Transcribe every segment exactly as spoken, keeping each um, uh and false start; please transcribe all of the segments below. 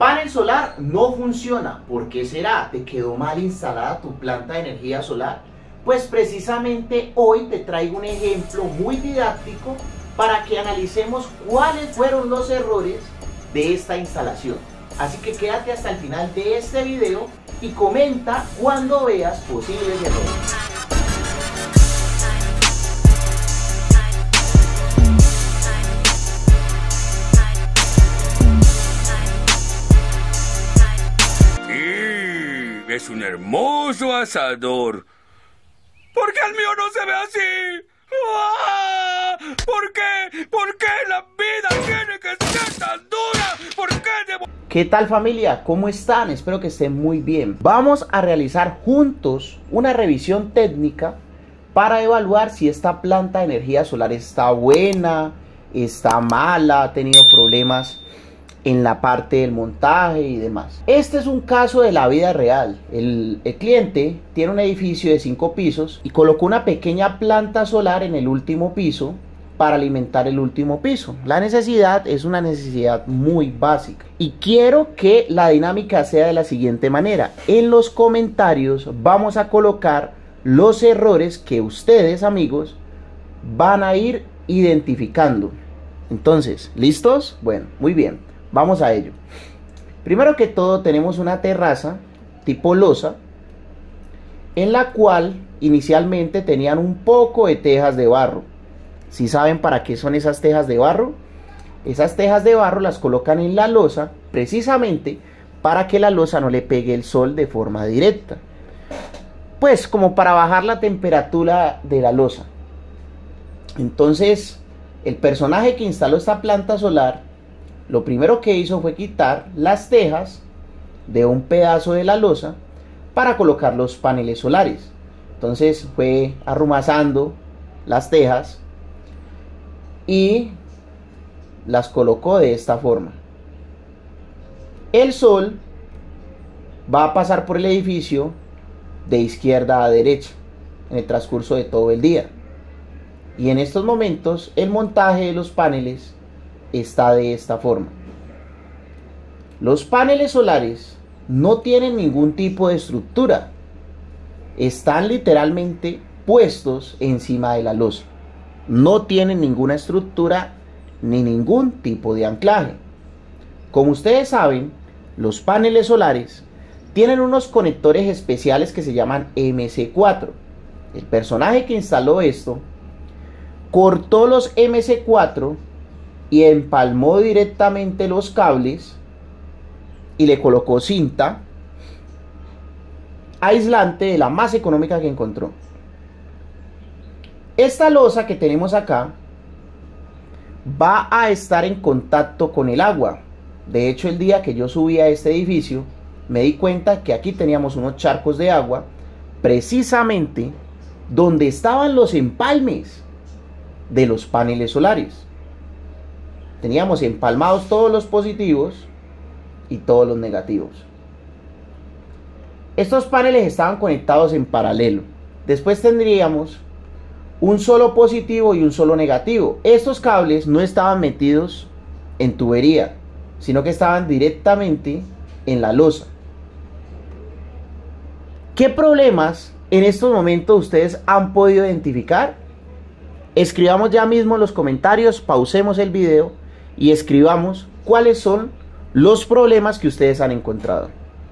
Panel solar no funciona. ¿Por qué será? ¿Te quedó mal instalada tu planta de energía solar? Pues precisamente hoy te traigo un ejemplo muy didáctico para que analicemos cuáles fueron los errores de esta instalación. Así que quédate hasta el final de este video y comenta cuando veas posibles errores. Es un hermoso asador. ¿Por qué el mío no se ve así? ¡Ah! ¿Por qué? ¿Por qué la vida tiene que ser tan dura? ¿Por qué debo... ¿Qué tal, familia? ¿Cómo están? Espero que estén muy bien. Vamos a realizar juntos una revisión técnica para evaluar si esta planta de energía solar está buena, está mala, ha tenido problemas en la parte del montaje y demás. Este es un caso de la vida real. El, el cliente tiene un edificio de cinco pisos y colocó una pequeña planta solar en el último piso para alimentar el último piso. La necesidad es una necesidad muy básica y quiero que la dinámica sea de la siguiente manera. En los comentarios vamos a colocar los errores que ustedes, amigos, van a ir identificando. Entonces, ¿listos? Bueno, muy bien. Vamos a ello. Primero que todo tenemos una terraza tipo losa en la cual inicialmente tenían un poco de tejas de barro. ¿Sí saben para qué son esas tejas de barro? Esas tejas de barro las colocan en la losa precisamente para que la losa no le pegue el sol de forma directa. Pues como para bajar la temperatura de la losa. Entonces el personaje que instaló esta planta solar lo primero que hizo fue quitar las tejas de un pedazo de la losa para colocar los paneles solares. Entonces fue arrumazando las tejas y las colocó de esta forma. El sol va a pasar por el edificio de izquierda a derecha en el transcurso de todo el día. Y en estos momentos el montaje de los paneles está de esta forma. Los paneles solares no tienen ningún tipo de estructura. Están literalmente puestos encima de la losa. No tienen ninguna estructura ni ningún tipo de anclaje. Como ustedes saben, los paneles solares tienen unos conectores especiales que se llaman M C cuatro. El personaje que instaló esto cortó los M C cuatro y empalmó directamente los cables y le colocó cinta aislante de la más económica que encontró. Esta losa que tenemos acá va a estar en contacto con el agua. De hecho, el día que yo subí a este edificio me di cuenta que aquí teníamos unos charcos de agua precisamente donde estaban los empalmes de los paneles solares. Teníamos empalmados todos los positivos y todos los negativos. Estos paneles estaban conectados en paralelo. Después tendríamos un solo positivo y un solo negativo. Estos cables no estaban metidos en tubería, sino que estaban directamente en la losa. ¿Qué problemas en estos momentos ustedes han podido identificar? Escribamos ya mismo en los comentarios, pausemos el video y escribamos cuáles son los problemas que ustedes han encontrado.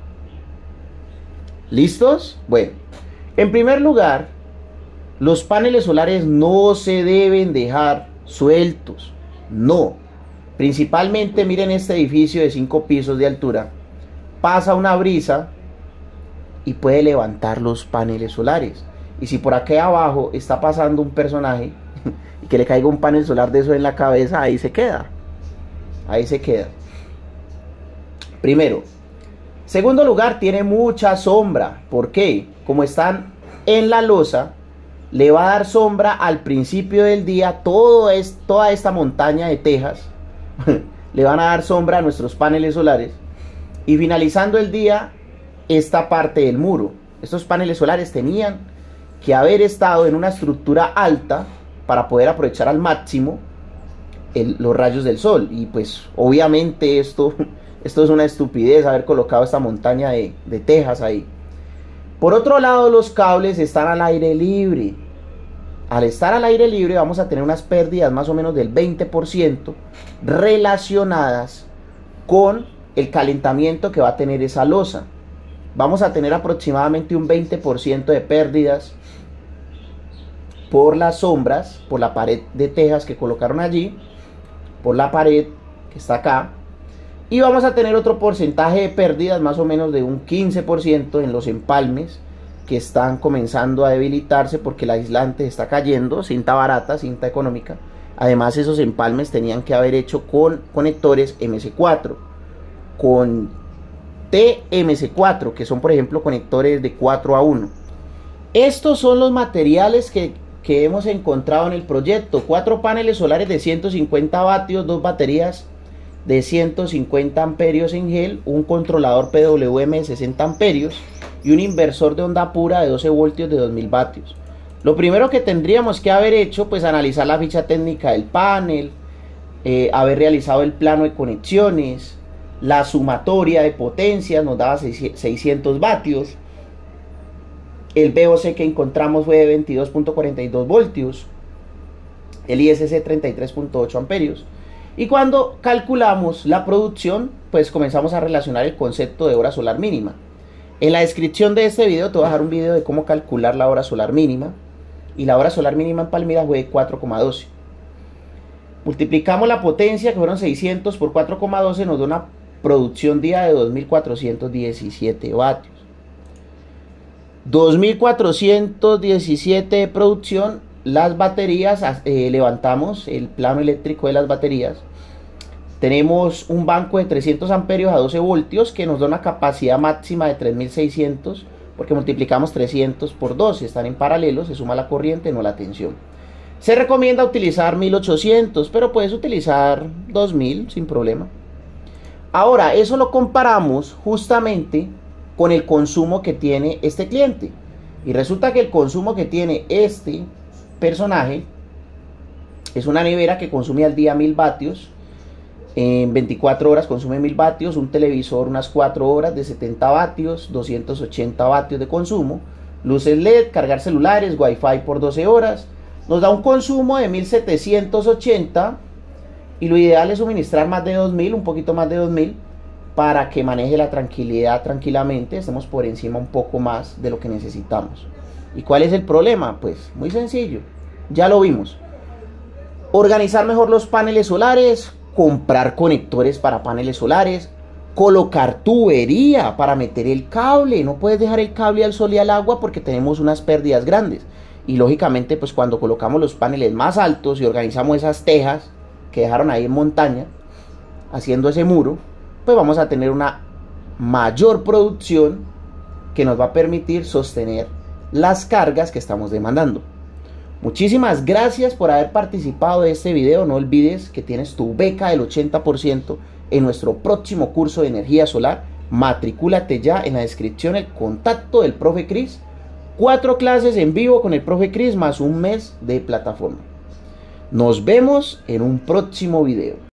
¿Listos? Bueno, en primer lugar, los paneles solares no se deben dejar sueltos. No. Principalmente, miren este edificio de cinco pisos de altura. Pasa una brisa y puede levantar los paneles solares. Y si por aquí abajo está pasando un personaje y que le caiga un panel solar de eso en la cabeza, ahí se queda. Ahí se queda. Primero. Segundo lugar, tiene mucha sombra. ¿Por qué? Como están en la losa, le va a dar sombra al principio del día. Todo es, toda esta montaña de tejas le van a dar sombra a nuestros paneles solares. Y finalizando el día, esta parte del muro. Estos paneles solares tenían que haber estado en una estructura alta para poder aprovechar al máximo el, los rayos del sol. Y pues obviamente esto Esto es una estupidez haber colocado esta montaña de, de tejas ahí. Por otro lado, los cables están al aire libre. Al estar al aire libre vamos a tener unas pérdidas más o menos del veinte por ciento relacionadas con el calentamiento que va a tener esa losa. Vamos a tener aproximadamente un veinte por ciento de pérdidas por las sombras, por la pared de tejas que colocaron allí, por la pared que está acá, y vamos a tener otro porcentaje de pérdidas más o menos de un quince por ciento en los empalmes que están comenzando a debilitarse porque el aislante está cayendo, cinta barata, cinta económica. Además, esos empalmes tenían que haber hecho con conectores eme ese cuatro, con T eme ese cuatro, que son por ejemplo conectores de cuatro a uno. Estos son los materiales que, que hemos encontrado en el proyecto: cuatro paneles solares de ciento cincuenta vatios, dos baterías de ciento cincuenta amperios en gel, un controlador P W M de sesenta amperios y un inversor de onda pura de doce voltios de dos mil vatios. Lo primero que tendríamos que haber hecho, pues analizar la ficha técnica del panel, eh, haber realizado el plano de conexiones, la sumatoria de potencias nos daba seiscientos vatios, el V O C que encontramos fue de veintidós punto cuarenta y dos voltios, el I S C treinta y tres punto ocho amperios. Y cuando calculamos la producción, pues comenzamos a relacionar el concepto de hora solar mínima. En la descripción de este video te voy a dejar un video de cómo calcular la hora solar mínima. Y la hora solar mínima en Palmira fue de cuatro coma doce. Multiplicamos la potencia, que fueron seiscientos, por cuatro coma doce, nos da una producción día de dos mil cuatrocientos diecisiete vatios. dos mil cuatrocientos diecisiete de producción. Las baterías, eh, levantamos el plano eléctrico de las baterías. Tenemos un banco de trescientos amperios a doce voltios que nos da una capacidad máxima de tres mil seiscientos, porque multiplicamos trescientos por doce, están en paralelo, se suma la corriente, no la tensión. Se recomienda utilizar mil ochocientos, pero puedes utilizar dos mil sin problema. Ahora, eso lo comparamos justamente con el consumo que tiene este cliente. Y resulta que el consumo que tiene este personaje es una nevera que consume al día mil vatios, en veinticuatro horas consume mil vatios, un televisor unas cuatro horas de setenta vatios, doscientos ochenta vatios de consumo, luces L E D, cargar celulares, wifi por doce horas, nos da un consumo de mil setecientos ochenta, y lo ideal es suministrar más de dos mil, un poquito más de dos mil, para que maneje la tranquilidad tranquilamente, estemos por encima un poco más de lo que necesitamos. ¿Y cuál es el problema? Pues muy sencillo, ya lo vimos. Organizar mejor los paneles solares, comprar conectores para paneles solares, colocar tubería para meter el cable. No puedes dejar el cable al sol y al agua porque tenemos unas pérdidas grandes. Y lógicamente, pues cuando colocamos los paneles más altos y organizamos esas tejas que dejaron ahí en montaña, haciendo ese muro, pues vamos a tener una mayor producción que nos va a permitir sostener las cargas que estamos demandando. Muchísimas gracias por haber participado de este video. No olvides que tienes tu beca del ochenta por ciento en nuestro próximo curso de energía solar. Matricúlate ya, en la descripción el contacto del profe Cris. Cuatro clases en vivo con el profe Cris más un mes de plataforma. Nos vemos en un próximo video.